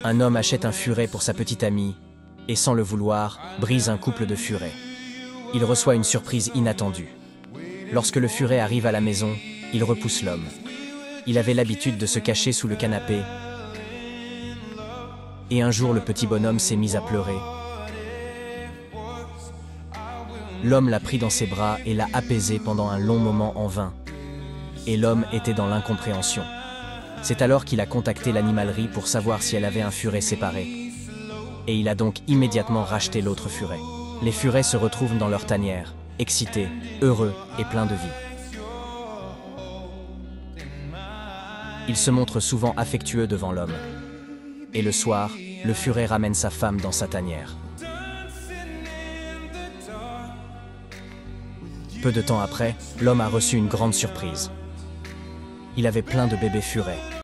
Un homme achète un furet pour sa petite amie et, sans le vouloir, brise un couple de furets. Il reçoit une surprise inattendue. Lorsque le furet arrive à la maison, il repousse l'homme. Il avait l'habitude de se cacher sous le canapé. Et un jour, le petit bonhomme s'est mis à pleurer. L'homme l'a pris dans ses bras et l'a apaisé pendant un long moment en vain. Et l'homme était dans l'incompréhension. C'est alors qu'il a contacté l'animalerie pour savoir si elle avait un furet séparé. Et il a donc immédiatement racheté l'autre furet. Les furets se retrouvent dans leur tanière, excités, heureux et pleins de vie. Ils se montrent souvent affectueux devant l'homme. Et le soir, le furet ramène sa femme dans sa tanière. Peu de temps après, l'homme a reçu une grande surprise. Il avait plein de bébés furets.